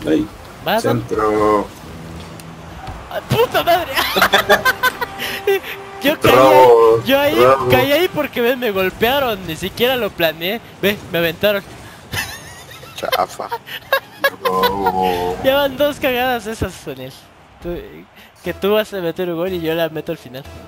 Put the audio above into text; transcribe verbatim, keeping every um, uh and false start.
Ay, ¿Vas? centro. ¡Ah, ¡puta madre! Yo caí Robo, ahí, yo ahí robo. caí ahí porque ves, me golpearon, ni siquiera lo planeé. Ve, me aventaron. Chafa. Robo. Llevan dos cagadas esas, Sonel. Tú- que tú vas a meter un gol y yo la meto al final.